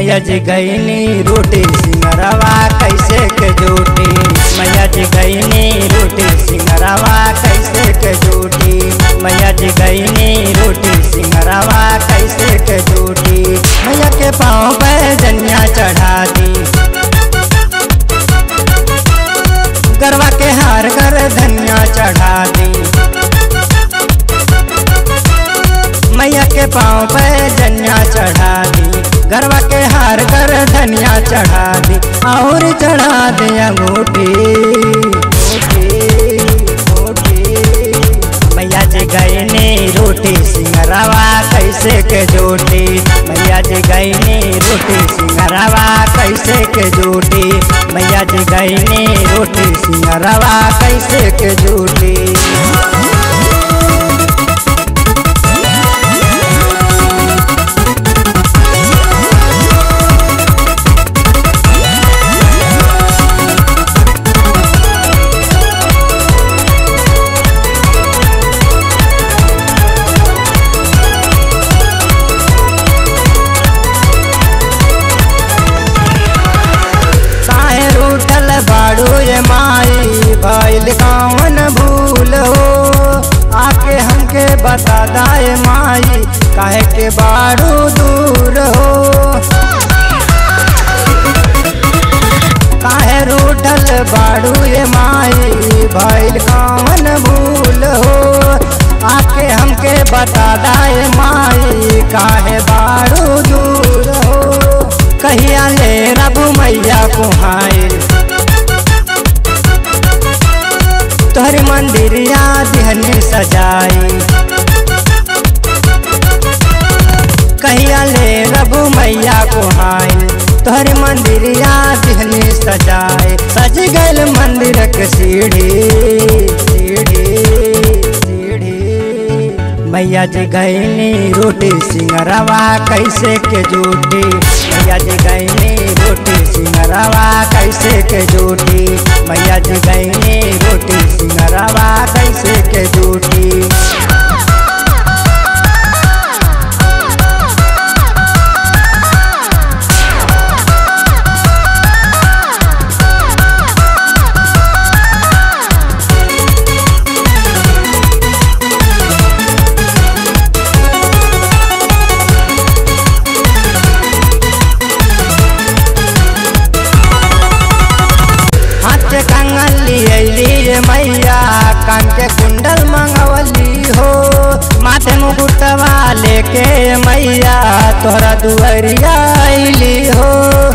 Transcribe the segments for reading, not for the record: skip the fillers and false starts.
मैया जी गईनी रोटी सिंगरवा कैसे के जूटी। मैया जी गईनी रोटी सिंगरवा कैसे के जूटी। मैया जी गईनी रोटी सिंगरवा कैसे के जूटी। मैया के पाँव पे जनिया चढ़ा दी, गरवा के हार कर धनिया चढ़ा दी। मैया के पाँव पे जनिया चढ़ा दी, गरवा के हार कर धनिया चढ़ा दी। और चढ़ा दी अंगूठी। मैया जी गईनी रोटी सिंगरवा कैसे के जूटी। मैया जी गईनी रोटी सिंगरवा कैसे के जूटी। मैया जी गईनी रोटी सिंगरवा कैसे के जूटी। बाड़ू ये माई भइल कौन भूल हो। आके हमके बता दाए माई काहे के बाड़ू दूर हो। काहे रूठल बाड़ू ये माई भइल कौन भूल हो। आके हमके बता दाए माई काहे बाड़ू दूर हो। कहिया ले रबू मैया कुहाइल तोहरे मंदिरिया दिहनी सजाई। कहिया ले रबू मैया कुहाइल तोहरे मंदिरिया दिहनी सजाए। सज गइल मंदिर के सीढ़ी। मैया जी गईनी रोटी सिंगरवा कैसे के जूटी। मैया जी गईनी रोटी सिंगरवा कैसे के जूटी। मैया जी गईनी रोटी सिंगरवा कैसे के जूटी। मैया कान के कुंडल मंगवली हो। माथे मुकुटवा लेके मैया तोहरा दुआरिया आइली हो।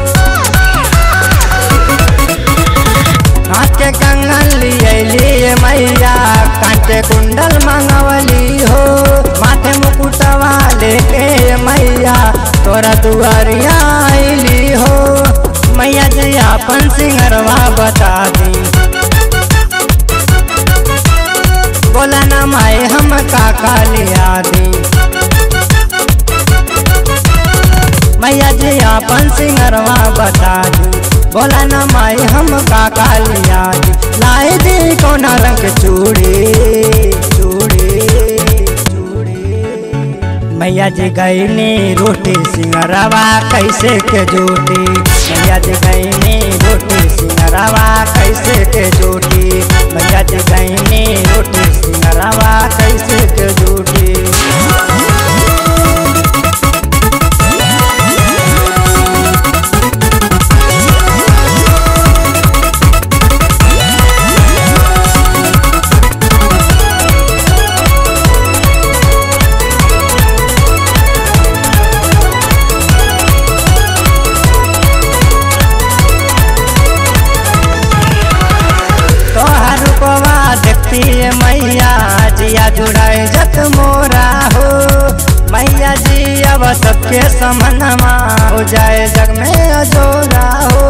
हाथ के कंगन लियली मैया कान के कुंडल मंगवली हो। माथे मुकुटवा लेके मैया तोहरा दुआरिया आइली हो। मैया जी अपन सिंगरवा बता दी, बोला ना माई हम काका लिया दी। मैया जी अपन सिंगरवा बता दी, बोला ना माई हम काका लिया दी। लाई दी कौन रंग चूड़ी। मैया जी गईनी रोटी सिंगरवा कैसे के जूटी। मैया जी गईनी रोटी सिंगरवा कैसे के जूटी। मैया जी गईनी रोटी सिंगरवा कैसे के जूटी। देखती मैया जिया जुड़ाए जत मोरा हो। मैया जी अब सबके समनमा हो जाए जग में अजोरा हो।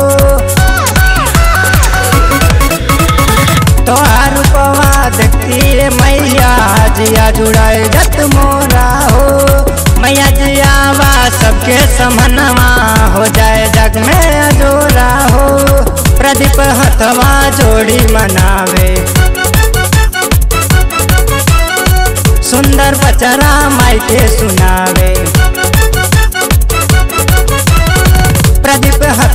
तोहार रूपवा देखती मैया जिया जुड़ाए जत मोरा हो। मैया जी आवा सबके समनमा हो जाए जग में अजोरा हो। प्रदीप हथवा जोड़ी मनावे सुंदर पचरा माई के सुनावे।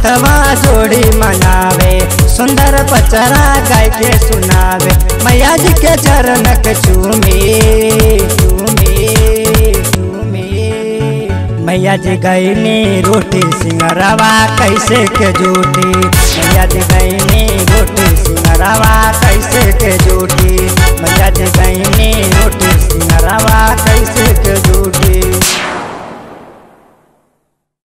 हथवा जोड़ी मनावे, सुंदर पचरा गाय के सुनावे। मैया जी के चरण के चूमे चूमे चूमे। मैया जी गईनी रोटी सिंगरवा कैसे के जूठी, मैया जी गईनी रोटी सिंगरवा कैसे के जूठी।